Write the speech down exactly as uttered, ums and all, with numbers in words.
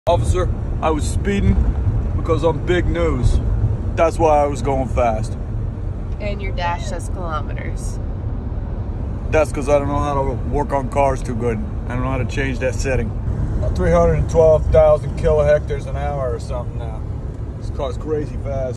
Officer, I was speeding because I'm big news. That's why I was going fast. And your dash says kilometers. That's because I don't know how to work on cars too good. I don't know how to change that setting. three hundred twelve thousand kilohectares an hour or something now. This car's crazy fast.